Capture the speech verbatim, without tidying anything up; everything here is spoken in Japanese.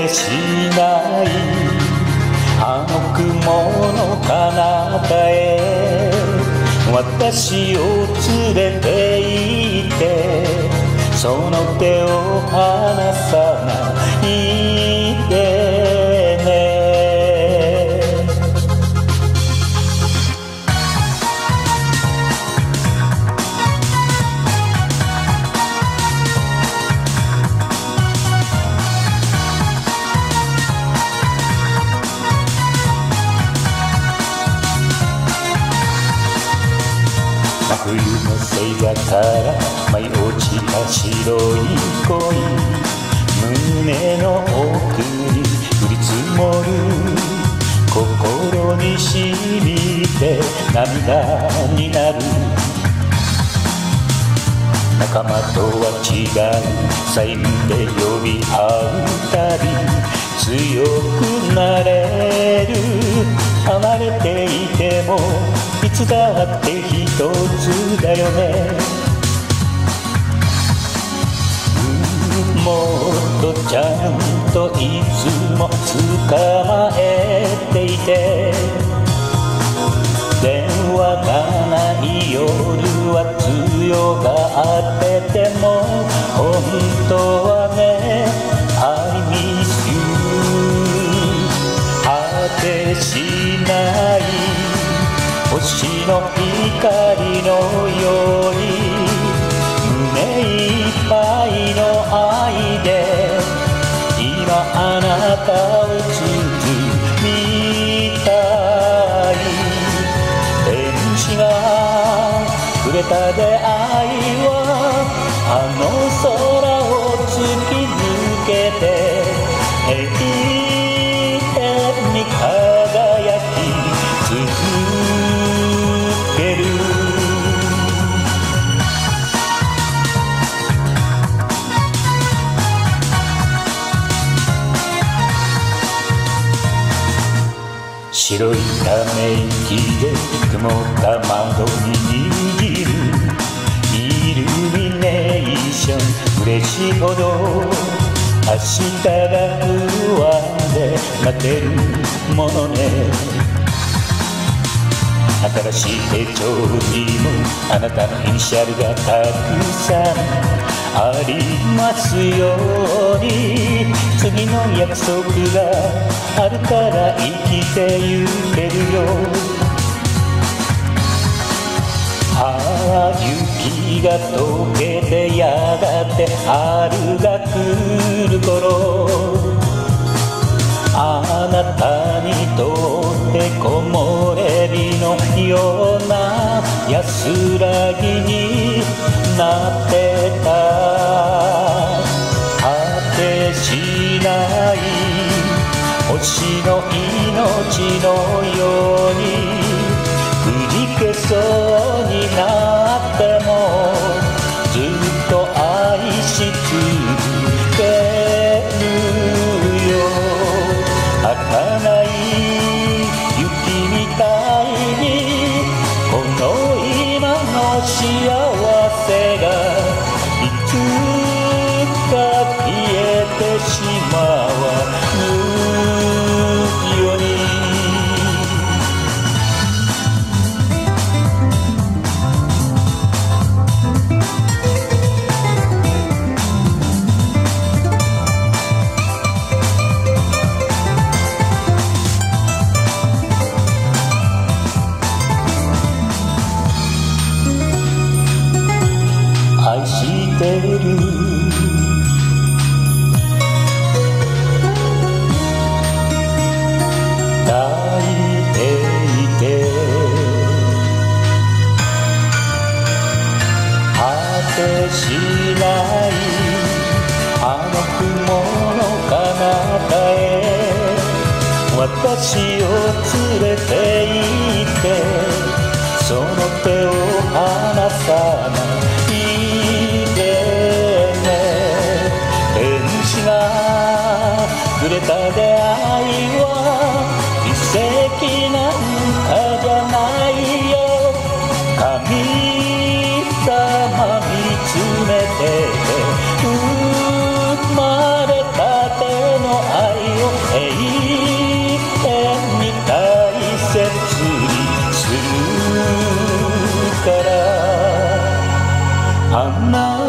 てしないあの雲の彼方へ私を連れて行ってその手を離さないでね真冬の星座から舞い落ちた白い恋胸の奥に降り積もる心に染みて涙になる仲間とは違うサインで呼び合うたび強くなれる離れていてもいつだって一つだよねもっとちゃんといつも捕まえていて電話がない夜は強がってても本当はね I miss you 果てしない星の光のように胸いっぱいの愛で今あなたを包みたい天使がくれた出会いはあの空を突き抜けて永遠に輝き続ける白いため息で曇った窓に握るイルミネーション嬉しいほど明日が不安で待てるものね新しい手帳にもあなたのイニシャルがたくさんありますように次の約束があるから生きてゆけるよああ雪が溶けてやがて春が来る頃あなたにとって木漏れ日のような安らぎになってた果てしない星の命のようにくじけそうになってもずっと愛し続けるよ儚い雪みたいにこの今の幸せがいつか消えてしまうように愛してる抱いていて果てしないあの雲の彼方へ私を連れて行ってその手を離さないでね天使がくれた出会いは奇跡なんかじゃないよ神様見つめて生まれたての愛な